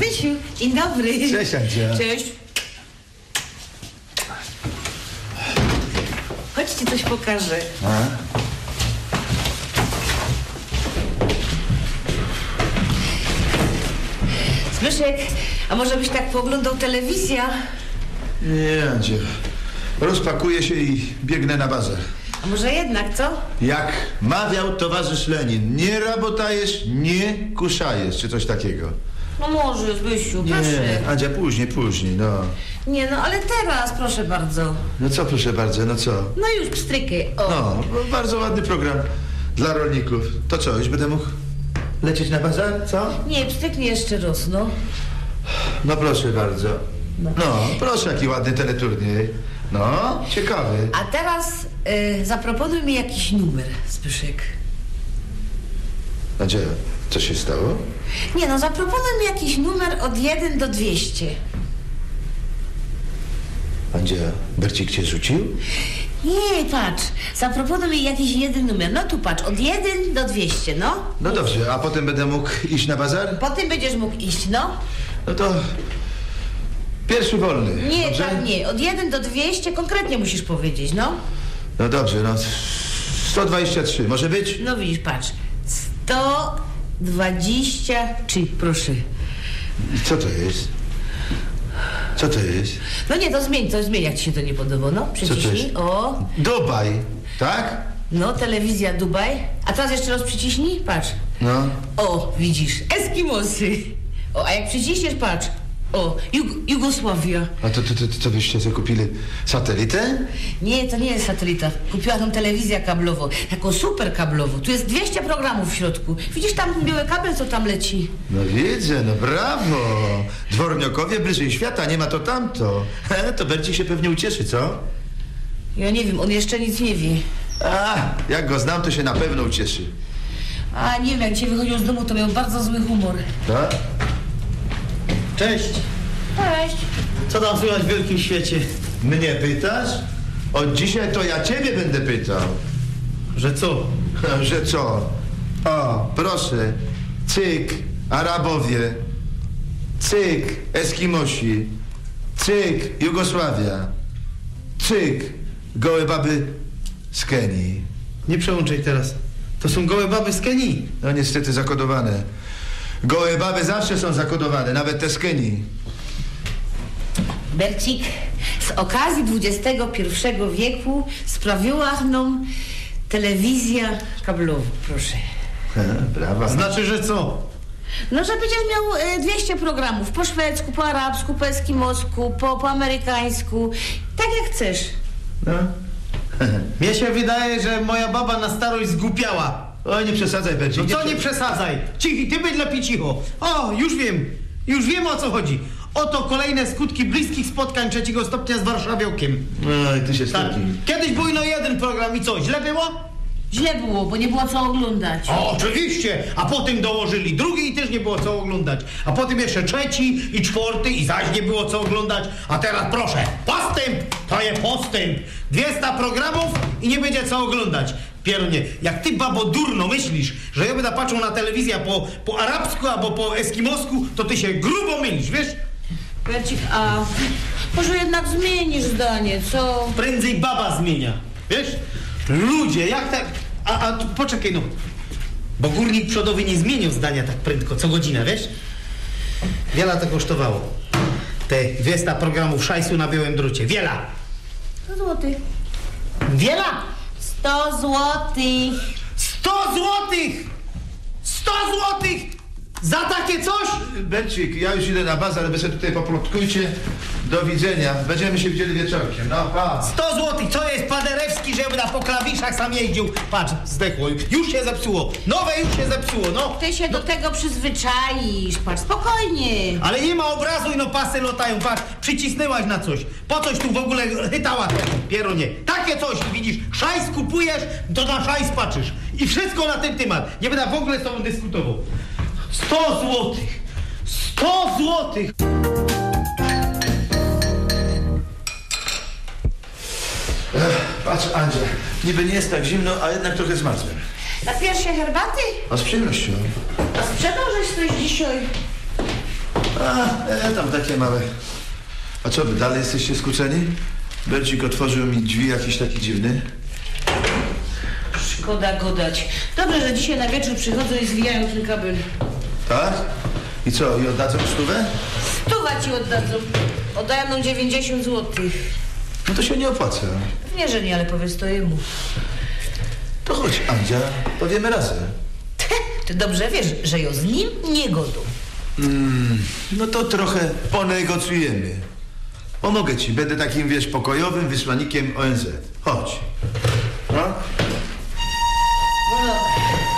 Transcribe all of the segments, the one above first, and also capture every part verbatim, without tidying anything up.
Zbysiu, dzień dobry. Cześć, Andzia. Cześć. Chodź ci coś pokażę. A? Zbyszek, a może byś tak pooglądał telewizję? Nie, Andzia. Rozpakuję się i biegnę na bazar. A może jednak, co? Jak mawiał towarzysz Lenin, nie rabotajesz, nie kuszajesz, czy coś takiego. No może, Zbysiu, proszę. Nie, Andzia, później, później, no. Nie, no ale teraz, proszę bardzo. No co, proszę bardzo, no co? No już, pstrykę, o. No, bardzo ładny program dla rolników. To co, już będę mógł lecieć na bazar, co? Nie, pstryknij jeszcze raz, no. No proszę bardzo. No, no proszę, jaki ładny teleturniej. No, ciekawy. A teraz y, zaproponuj mi jakiś numer, Zbyszek. Andzia, co się stało? Nie no, zaproponuj mi jakiś numer od jeden do dwieście. Andzia, Bercik cię rzucił? Nie, patrz, zaproponuj mi jakiś jeden numer. No tu patrz, od jeden do dwieście, no. No dobrze, a potem będę mógł iść na bazar? Potem będziesz mógł iść, no. No to pierwszy wolny. Nie, dobrze? tak nie, od jeden do dwieście konkretnie musisz powiedzieć, no. No dobrze, no sto dwadzieścia trzy, może być? No widzisz, patrz, sto dwadzieścia trzy, proszę. Co to jest? Co to jest? No nie, to zmień, to zmień, jak ci się to nie podoba, no. Przyciśnij, o. Dubaj, tak? No, telewizja Dubaj. A teraz jeszcze raz przyciśnij, patrz. No. O, widzisz, Eskimosy. O, a jak przyciśniesz, patrz. O, Jug Jugosławia. A to, to, to, to wyście zakupili satelitę? Nie, to nie jest satelita. Kupiła tą telewizję kablową. Taką super kablową. Tu jest dwieście programów w środku. Widzisz tam ten biały kabel, co tam leci? No widzę, no brawo. Dworniokowie bliżej świata, nie ma to tamto. He, to Bercik się pewnie ucieszy, co? Ja nie wiem, on jeszcze nic nie wie. A, jak go znam, to się na pewno ucieszy. A nie wiem, jak dzisiaj wychodził z domu, to miał bardzo zły humor. Tak? Cześć. Cześć. Co tam słychać w wielkim świecie? Mnie pytasz? Od dzisiaj to ja ciebie będę pytał. Że co? Że co? O, proszę. Cyk, Arabowie. Cyk, Eskimosi. Cyk, Jugosławia. Cyk, gołe baby z Kenii. Nie przełączaj teraz. To są gołe baby z Kenii. No niestety zakodowane. Gołe baby zawsze są zakodowane, nawet te z Kenii. Bercik, z okazji dwudziestego pierwszego wieku sprawiła nam telewizja kablowa, proszę. Brawa. Znaczy, że co? No, że będziesz miał y, dwieście programów. Po szwedzku, po arabsku, po eskimosku, po, po amerykańsku. Tak jak chcesz. No. Mnie się wydaje, że moja baba na starość zgłupiała. Oj, nie przesadzaj, Bercik. No co nie przesadzaj? Cichy, ty bądź lepiej cicho. O, już wiem. Już wiem, o co chodzi. Oto kolejne skutki bliskich spotkań trzeciego stopnia z warszawiakiem. Oj, ty się Tak. stopni. Kiedyś był no jeden program i co, źle było? Źle było, bo nie było co oglądać. O, oczywiście, a potem dołożyli drugi i też nie było co oglądać. A potem jeszcze trzeci i czwarty i zaś nie było co oglądać. A teraz proszę, postęp, to jest postęp. dwieście programów i nie będzie co oglądać. Pierunie, jak ty, babo, durno myślisz, że ja będę patrzył na telewizję po, po arabsku albo po eskimosku, to ty się grubo mylisz, wiesz? Bercik, a może jednak zmienisz zdanie, co? Prędzej baba zmienia, wiesz? Ludzie, jak tak... A, a tu, poczekaj, no. Bo górnik przodowy nie zmienił zdania tak prędko, co godzinę, wiesz? Wiele to kosztowało. Te dwieście programów szajsu na białym drucie. Wiela! sto złotych. Wiela! sto złotych. sto złotych! sto złotych! Za takie coś? Bercik, ja już idę na bazar, ale wy sobie tutaj poplotkujcie. Do widzenia. Będziemy się widzieli wieczorkiem. No, pa. sto złotych, co jest Paderewski, żeby na po klawiszach sam jeździł? Patrz, zdechło. Już się zepsuło. Nowe już się zepsuło, no. Ty się do tego przyzwyczaisz, patrz, spokojnie. Ale nie ma obrazu i no pasy lotają, patrz, przycisnęłaś na coś. Po coś tu w ogóle chytała te pierunie. Takie coś, widzisz, szajs kupujesz, to na szajs patrzysz. I wszystko na ten temat. Nie będę w ogóle z tobą dyskutował. sto złotych! sto złotych! Ech, patrz, Andzia, niby nie jest tak zimno, a jednak trochę zmarzłem. Napijesz się herbaty? A z przyjemnością. A sprzedałżeś coś dzisiaj? A, e, tam takie małe. A co wy, dalej jesteście skłóceni? Bercik otworzył mi drzwi jakiś taki dziwny. Szkoda godać. Dobrze, że dzisiaj na wieczór przychodzą i zwijają ten kabel. Tak? I co, i oddadzą stówę? Stuwa ci oddadzą. Oddają nam dziewięćdziesiąt złotych. No to się nie opłaca. Nie, że nie, ale powiedz to jemu. To chodź, Andzia, powiemy razem. Ty dobrze wiesz, że ją z nim nie godą. Mm, no to trochę ponegocjujemy. Pomogę ci, będę takim, wiesz, pokojowym wysłannikiem O N Z. Chodź. No? No dobra.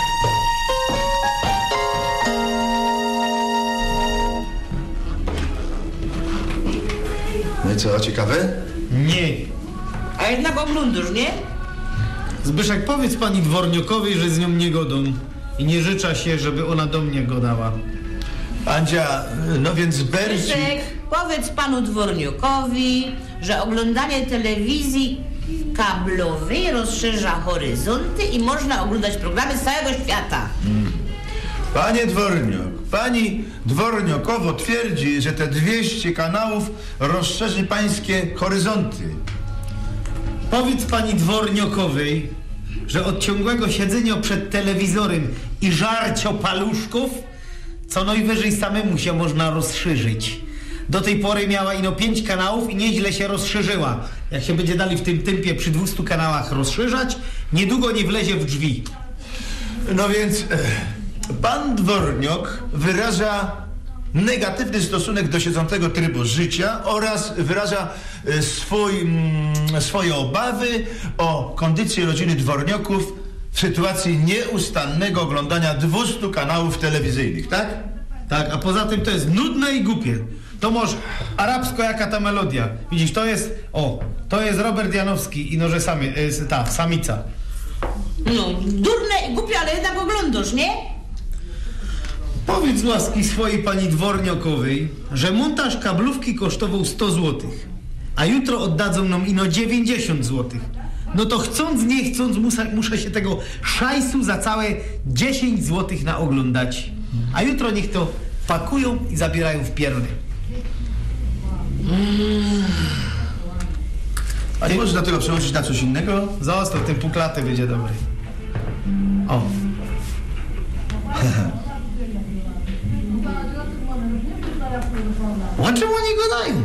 No i co, ciekawe? Nie. A jednak oglądasz, nie? Zbyszek, powiedz pani dworniokowej, że z nią nie godą. I nie życza się, żeby ona do mnie godała. Andzia, no więc Bercik... Zbyszek, powiedz panu dworniokowi, że oglądanie telewizji kablowej rozszerza horyzonty i można oglądać programy z całego świata. Panie Dworniok, pani Dworniokowo twierdzi, że te dwieście kanałów rozszerzy pańskie horyzonty. Powiedz pani dworniokowej, że od ciągłego siedzenia przed telewizorem i żarcia paluszków co najwyżej samemu się można rozszerzyć. Do tej pory miała ino pięć kanałów i nieźle się rozszerzyła. Jak się będzie dalej w tym tempie przy dwustu kanałach rozszerzać, niedługo nie wlezie w drzwi. No więc e, pan Dworniok wyraża negatywny stosunek do siedzącego trybu życia oraz wyraża e, swój, mm, swoje obawy o kondycję rodziny Dwornioków w sytuacji nieustannego oglądania dwustu kanałów telewizyjnych, tak? Tak, a poza tym to jest nudne i głupie. To może arabsko jaka ta melodia. Widzisz, to jest, o, to jest Robert Janowski i noże sami, y, ta, samica. No, durne i głupie, ale jednak oglądasz, nie? Powiedz z łaski swojej pani dworniokowej, że montaż kablówki kosztował sto złotych, a jutro oddadzą nam ino dziewięćdziesiąt złotych. No to chcąc, nie chcąc, muszę, muszę się tego szajsu za całe dziesięć złotych naoglądać. A jutro niech to pakują i zabierają w pierdy. A nie można tego przełożyć na coś innego? Zostaw, ten półklaty będzie dobry. O. O czym oni gadają?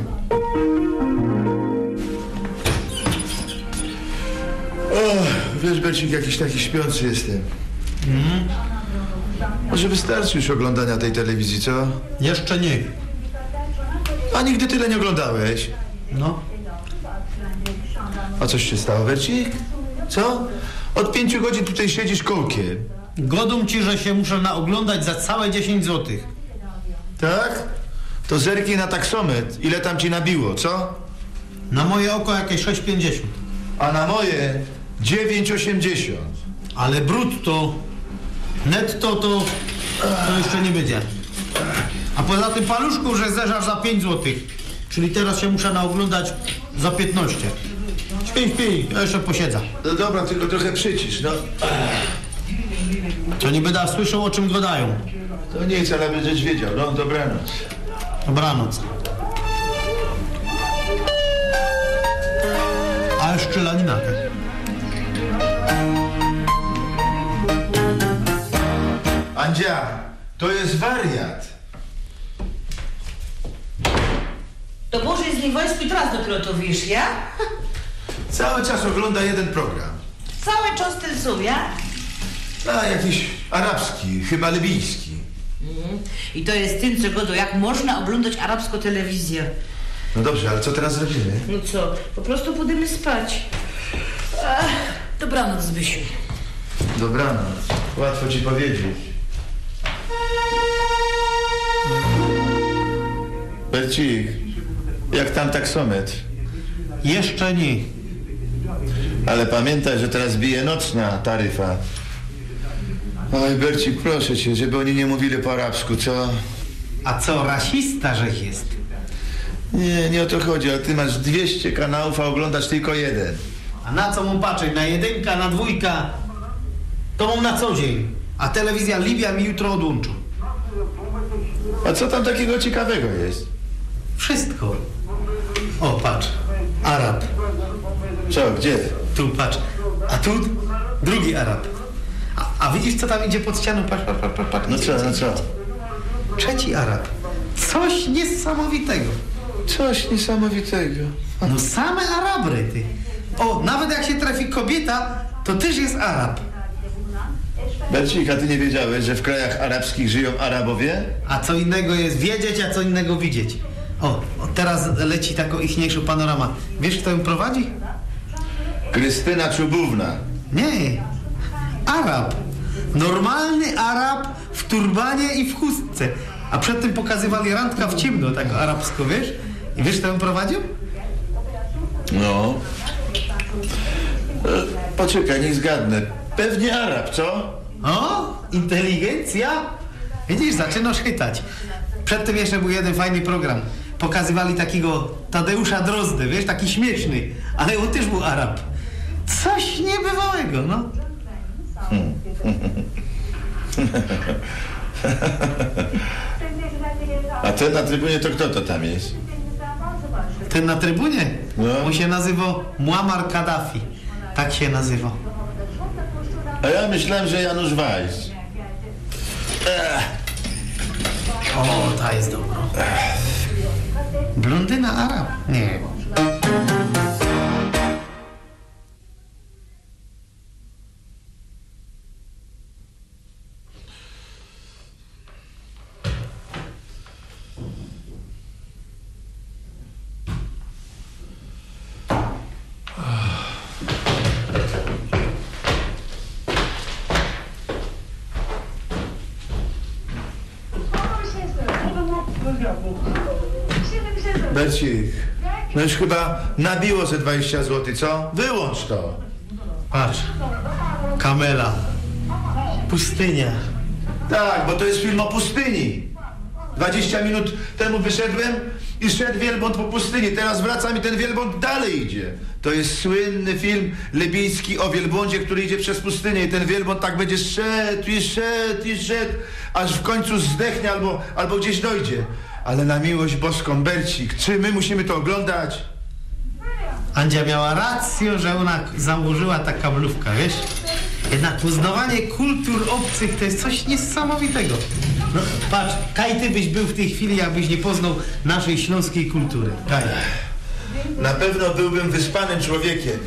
O, wiesz, Bercik, jakiś taki śpiący jestem. Mhm. Może wystarczy już oglądania tej telewizji, co? Jeszcze nie. A nigdy tyle nie oglądałeś. No. A coś się stało, Bercik? Co? Od pięciu godzin tutaj siedzisz kołkiem. Godą ci, że się muszę naoglądać za całe dziesięć złotych. Tak? To zerknij na taksometr. Ile tam ci nabiło, co? Na moje oko jakieś sześć pięćdziesiąt. A na moje dziewięć osiemdziesiąt. Ale brutto, netto to, to jeszcze nie będzie. A poza tym paluszków, że zeżar za pięć złotych. Czyli teraz się muszę naoglądać za piętnaście. Śpię, śpię, ja jeszcze posiedzę. No dobra, tylko trochę przycisz, no. To nie będę słyszał, o czym gadają. To nic, ale będziesz wiedział. No, dobranoc. Dobranoc. A jeszcze laninatę. Andzia, to jest wariat. To Boże jest nie wojsku i teraz dopiero to wiesz, ja? Cały czas ogląda jeden program. Cały czas ten są, ja? A, jakiś arabski, chyba libijski. Mhm. I to jest tym, co godo, jak można oglądać arabską telewizję. No dobrze, ale co teraz zrobimy? No co, po prostu pójdziemy spać. Ach, dobranoc, Zbysiu. Dobranoc. Łatwo ci powiedzieć. Bercik, jak tam taksometr? Jeszcze nie. Ale pamiętaj, że teraz bije nocna taryfa. Oj, Bercik, proszę cię, żeby oni nie mówili po arabsku, co? A co, rasista, żeś jest? Nie, nie o to chodzi, ale ty masz dwieście kanałów, a oglądasz tylko jeden. A na co mam patrzeć? Na jedynka, na dwójka? To mam na co dzień. A telewizja Libia mi jutro odłączą. A co tam takiego ciekawego jest? Wszystko. O, patrz. Arab. Co, gdzie? Tu, patrz. A tu drugi Arab. A, a widzisz, co tam idzie pod ścianą? Patrz, patrz, patrz, patrz. No co, no co? Trzeci Arab. Coś niesamowitego. Coś niesamowitego. No same Arabry, ty. O, nawet jak się trafi kobieta, to też jest Arab. Bercik, a ty nie wiedziałeś, że w krajach arabskich żyją Arabowie? A co innego jest wiedzieć, a co innego widzieć. O, o teraz leci taką ichniejszą panorama. Wiesz, kto ją prowadzi? Krystyna Czubówna. Nie. Arab. Normalny Arab w turbanie i w chustce. A przedtem pokazywali randka w ciemno, tak arabsko, wiesz? I wiesz, kto ją prowadził? No. E, poczekaj, niech zgadnę. Pewnie Arab, co? O, inteligencja. Widzisz, zaczynasz chytać. Przedtem jeszcze był jeden fajny program. Pokazywali takiego Tadeusza Drozdę, wiesz, taki śmieszny. Ale on też był Arab. Coś niebywałego, no. A ten na trybunie to kto to tam jest? Ten na trybunie? No. On się nazywał Muammar Kaddafi. Tak się nazywał. A ja myślałem, że Janusz Weiss. Ech. O, ta jest dobra. Blondyna Arab? Nie. Bercik, no już chyba nabiło ze dwadzieścia złotych, co? Wyłącz to. Patrz. Kamela. Pustynia. Tak, bo to jest film o pustyni. dwadzieścia minut temu wyszedłem i szedł wielbłąd po pustyni. Teraz wracam i ten wielbłąd dalej idzie. To jest słynny film libijski o wielbłądzie, który idzie przez pustynię i ten wielbłąd tak będzie szedł i szedł i szedł, aż w końcu zdechnie albo, albo gdzieś dojdzie. Ale na miłość boską, Bercik, czy my musimy to oglądać? Andzia miała rację, że ona założyła ta kablówka, wiesz? Jednak poznawanie kultur obcych to jest coś niesamowitego. No, patrz, Kaj, ty byś był w tej chwili, jakbyś nie poznał naszej śląskiej kultury. Kaj. Na pewno byłbym wyspanym człowiekiem.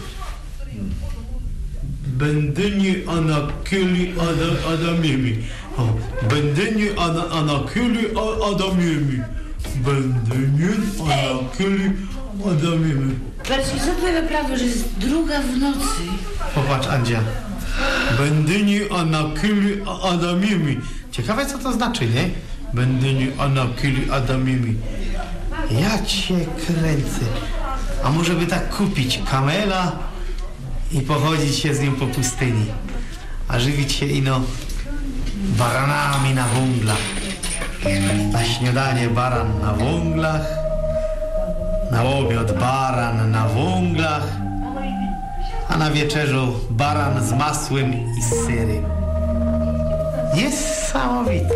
Będyni anakyli ada, adamiemi. O, Będyni ana, anakyli a- adamiemi. Będyni anakyli adamiemi. Bercik, co twoje wyprawy, że jest druga w nocy? Popatrz, Andzia. Będyni anakyli a- adamiemi. Ciekawe, co to znaczy, nie? Będyni anakyli adamiemi. Ja cię kręcę. A może by tak kupić kamela i pochodzić się z nim po pustyni, a żywić się ino baranami na węglach. Na śniadanie baran na węglach, na obiad baran na węglach, a na wieczerzę baran z masłem i z serem. Niesamowite.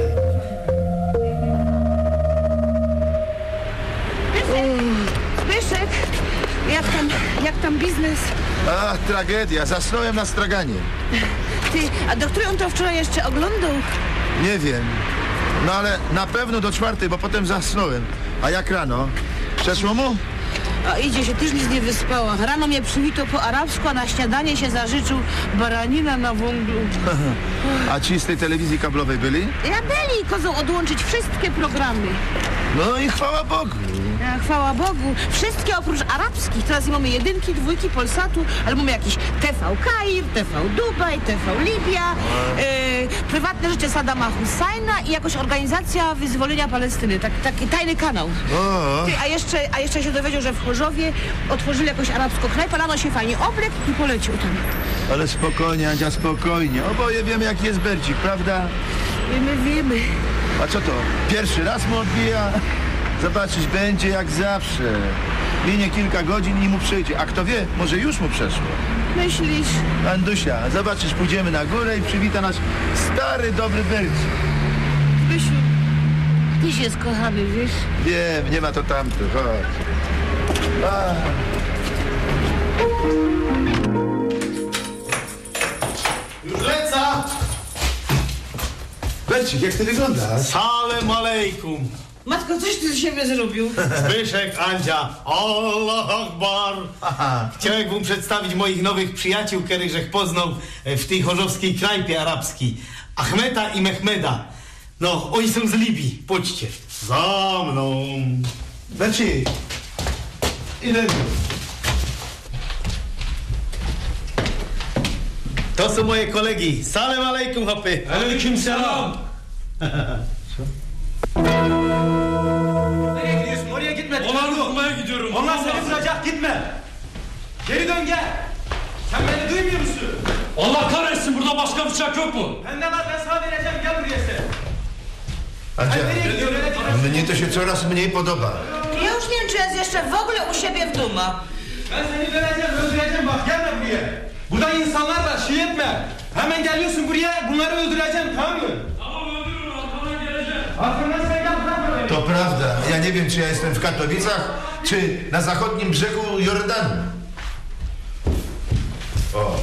Zbyszek, jak tam, jak tam biznes? Ach, tragedia, zasnąłem na straganie. Ty, a do której on to wczoraj jeszcze oglądał? Nie wiem. No ale na pewno do czwartej, bo potem zasnąłem. A jak rano? Przeszło mu? A idzie się, też nic nie wyspała. Rano mnie przywitał po arabsku, a na śniadanie się zażyczył baranina na węglu. A ci z tej telewizji kablowej byli? Ja byli, kozą odłączyć wszystkie programy. No i chwała Bogu. Ja, chwała Bogu. Wszystkie oprócz arabskich. Teraz nie mamy jedynki, dwójki, Polsatu, ale mamy jakiś T V Kair, T V Dubaj, T V Libia, yy, prywatne życie Saddama Husajna i jakoś organizacja wyzwolenia Palestyny. Tak, taki tajny kanał. O, Ty, a jeszcze, a jeszcze się dowiedział, że w Chorzowie otworzyli jakąś arabską knajpę, rano się fajnie oblekł i polecił tam. ale spokojnie, Andzia, spokojnie. Oboje wiemy, jaki jest Bercik, prawda? Wiemy, wiemy. A co to? Pierwszy raz mu odbija? Zobaczyć, będzie jak zawsze. Minie kilka godzin i mu przyjdzie. A kto wie, może już mu przeszło. Myślisz? Andusia, zobaczysz, pójdziemy na górę i przywita nas stary, dobry Bercik. Zbysiu, Tyś jest kochany, wiesz? Wiem, nie ma to tamto, chodź. A. Już leca! Bercik, jak ty wyglądasz? Salem alejkum. Matko, coś ty z siebie zrobił? Zbyszek, Andzia, Allah Akbar. Aha. Chciałem wam przedstawić moich nowych przyjaciół, których żech poznał w tej chorzowskiej knajpie arabskiej. Ahmeta i Mehmeda. No, oni są z Libii. Chodźcie. Za mną. Bercik, ile... To są moje kolegi. Salem alejkum, hopy. Aleykum selam. Nereye gidiyorsun? Oraya gitme. Onları okumaya gidiyorum. Onlar seni vuracak, gitme. Geri dön gel. Sen beni duymuyor musun? Allah kahretsin, burada başka bıçak yok mu? Bende var, ben sana vereceğim. Gel buraya sen. Andzia, Sen nereye gidiyorsun? Öyle gitme. mnie to się coraz mniej podoba. Ja już nie wiem, czy jest jeszcze w ogóle u siebie w domu. Ben seni vereceğim, öldüreceğim. Bak gelme buraya. Burada insanlar var, şey etme. Hemen geliyorsun buraya, bunları öldüreceğim, tamam mı? Tamam, öldürürüm, arkadan geleceğim. Arkamdan sen gel, bırak orayı. To prawda. Ja nie wiem, czy ja jestem w Katowicach, czy na zachodnim brzegu Jordanu. O.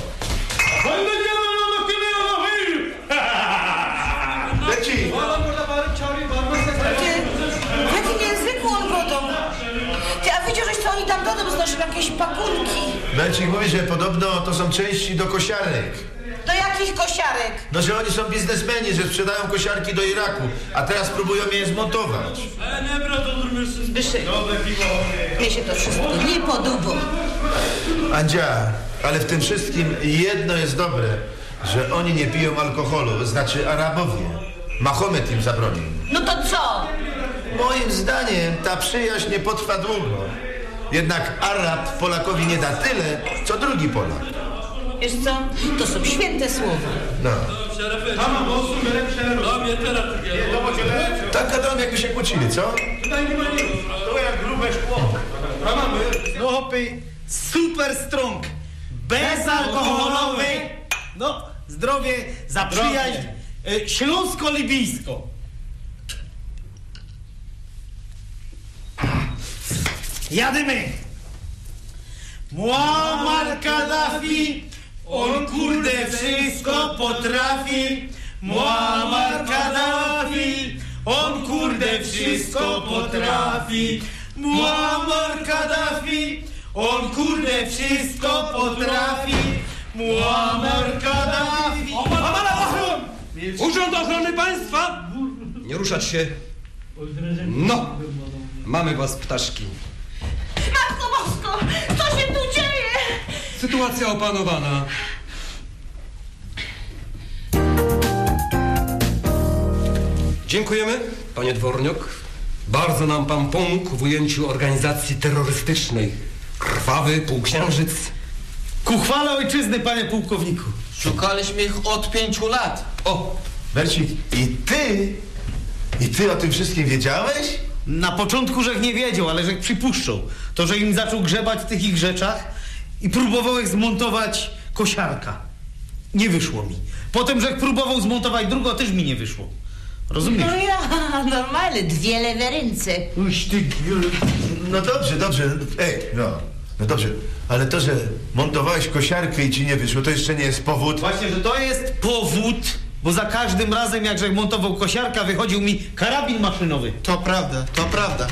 Bercik, Bu adam burada bağırıp çağırıyor, bağırmaz ses. Ty, w jakim języku on wodą? Ty, a widziałeś, co oni tam do domu znoszą? Jakieś pakunki. Bercik mówi, że podobno to są części do kosiarek. Do jakich kosiarek? No, że oni są biznesmeni, że sprzedają kosiarki do Iraku, a teraz próbują je zmontować. E, ne brat olurmuşsun? Zbyszek, mnie się to wszystko nie podoba. Andzia, ale w tym wszystkim jedno jest dobre, że oni nie piją alkoholu, znaczy Arabowie. Mahomet im zabronił. No to co? Moim zdaniem ta przyjaźń nie potrwa długo. Jednak Arab Polakowi nie da tyle, co drugi Polak. Wiesz co? To są święte słowa. No. Şerefe. Tamam olsun, böyle bir şeyler olsun. Tamam, yeter artık ya. Tak gadałem, jakby się kłócili, co? Buradan gidiyoruz. To jak grube szkło. Tamam mı? No, hopy. Super strong. Bezalkoholowy. No, zdrowie za przyjaźń e, śląsko-libijsko. Jadymy. Muammar Kaddafi, on kurde wszystko potrafi. Muammar Kaddafi, on kurde wszystko potrafi. Muammar Kaddafi, on kurde wszystko potrafi. Muammar Kaddafi. Aman Allah'ım! Urząd Ochrony Państwa! Nie ruszać się. No, mamy was, ptaszki. Matko Bosko, co się tu dzieje? Sytuacja opanowana. Dziękujemy, panie Dworniok. Bardzo nam pan pomógł w ujęciu organizacji terrorystycznej. Krwawy półksiężyc. Ku chwale ojczyzny, panie pułkowniku. Szukaliśmy ich od pięciu lat. O, Bercik, i ty, i ty o tym wszystkim wiedziałeś? Na początku żech nie wiedział, ale żech przypuszczał. To, że im zaczął grzebać w tych ich rzeczach i próbował ich zmontować kosiarka. Nie wyszło mi. Potem żech próbował zmontować drugą, też mi nie wyszło. Rozumiesz? No ja, normalne, dwie lewe ręce. Uś ty... No dobrze, dobrze, ej, no, no dobrze, ale to, że montowałeś kosiarkę i ci nie wyszło, to jeszcze nie jest powód. Właśnie, że to jest powód, bo za każdym razem, jak żech montował kosiarka, wychodził mi karabin maszynowy. To prawda, to prawda.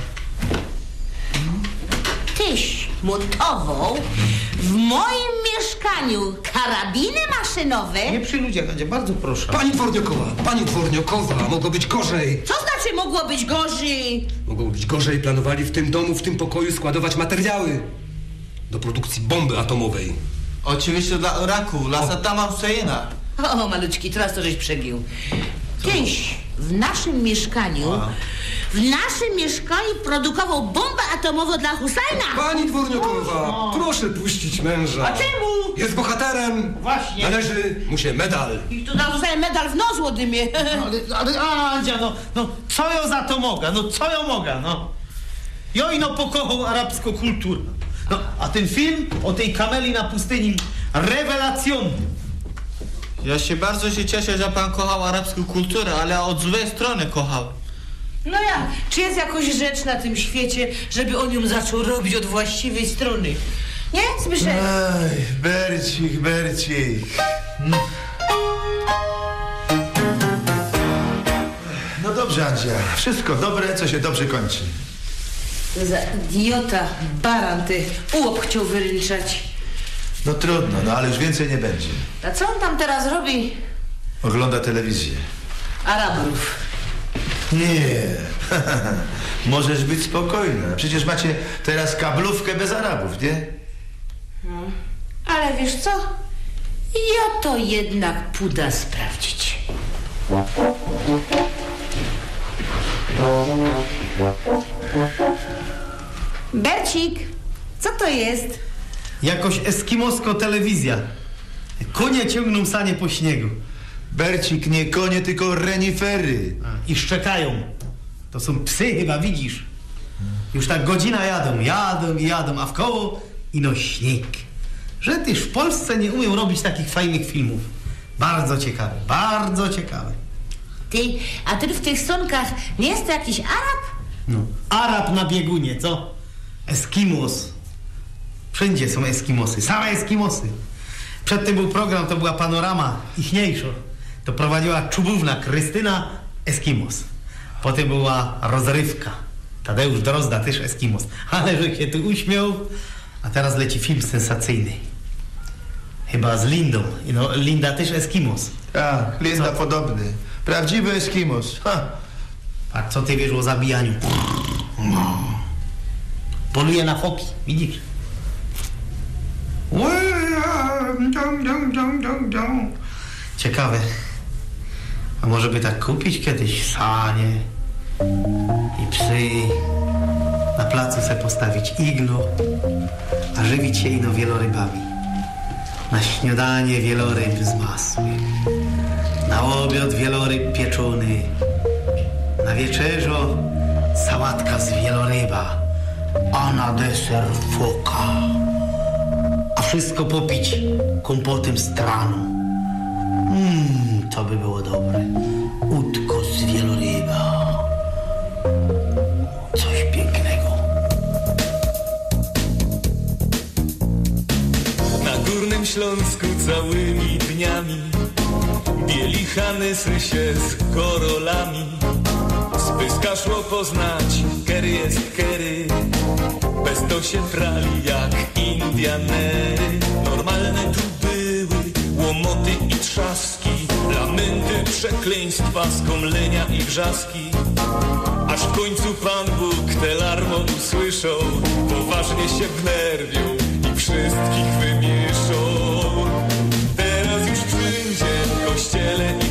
Tyś montował w moim mieszkaniu karabiny maszynowe? Nie przy ludziach, Andzia, bardzo proszę. Pani Dworniokowa, pani Dworniokowa, mogło być gorzej. Co znaczy mogło być gorzej? Mogło być gorzej, planowali w tym domu, w tym pokoju składować materiały do produkcji bomby atomowej. Oczywiście dla Iraku, dla Saddama Husseina. O, maluczki, teraz to żeś przegiął. Tyś w naszym mieszkaniu, w naszym mieszkaniu produkował bombę atomową dla Husajna. Pani Dworniokowa, proszę puścić męża. A czemu? Jest bohaterem. Właśnie. Należy mu się medal. I tu dla Husajna medal w nos łodymie. Ale, ale Andzia, no, no, co ja za to mogę, no, co ja mogę, no. Ja ino pokochał arabską kulturę. No, a ten film o tej kameli na pustyni, rewelacjonny. Ja się bardzo się cieszę, że pan kochał arabską kulturę, ale od złej strony kochał. No ja, czy jest jakaś rzecz na tym świecie, żeby on ją zaczął robić od właściwej strony? Nie, Zbyszek? Ej, Bercik, Bercik. No dobrze, Andzia. Wszystko dobre, co się dobrze kończy. Za idiota, baran ty, ułop chciał wyręczać. No trudno, no ale już więcej nie będzie. A co on tam teraz robi? Ogląda telewizję. Arabów. Nie. Możesz być spokojna. Przecież macie teraz kablówkę bez Arabów, nie? No. Ale wiesz co? Ja to jednak pójdę sprawdzić. Bercik, co to jest? Jakoś eskimosko telewizja. Konie ciągną sanie po śniegu. Bercik, nie konie, tylko renifery. I szczekają. To są psy chyba, widzisz? Już tak godzina jadą, jadą i jadą, a w koło ino śnieg. Że tyż w Polsce nie umiem robić takich fajnych filmów. Bardzo ciekawe, bardzo ciekawe. Ty, a ty w tych sonkach nie jest to jakiś Arab? No, Arab na biegunie, co? Eskimos. Wszędzie są Eskimosy, same Eskimosy. Przedtem był program, to była panorama ichniejsza. To prowadziła czubówna Krystyna Eskimos. Potem była rozrywka. Tadeusz Drozda, też Eskimos. Ale że się tu uśmiał. A teraz leci film sensacyjny. Chyba z Lindą. No, Linda też Eskimos. Tak, Linda Co? podobny. Prawdziwy Eskimos. Ha. A co ty wiesz o zabijaniu? Poluje na foki, widzisz? Ciekawe. A może by tak kupić kiedyś sanie i psy, na placu se postawić iglo, a żywić się ino wielorybami. Na śniadanie wieloryb z masłem, na obiad wieloryb pieczony, na wieczerzo sałatka z wieloryba, a na deser foka. A wszystko popić kompotem z traną. Mmm, to by było dobre. Udko z wieloryba. Coś pięknego. Na Górnym Śląsku całymi dniami bielichany sry się z korolami. Spyska szło poznać, kery jest kery. Bez to się prali jak Indianery. Normalne tu były łomoty i trzaski, lamenty, przekleństwa, skomlenia i wrzaski. Aż w końcu Pan Bóg te larmo usłyszał, poważnie się wnerwią i wszystkich wymieszał. Teraz już wszędzie w kościele i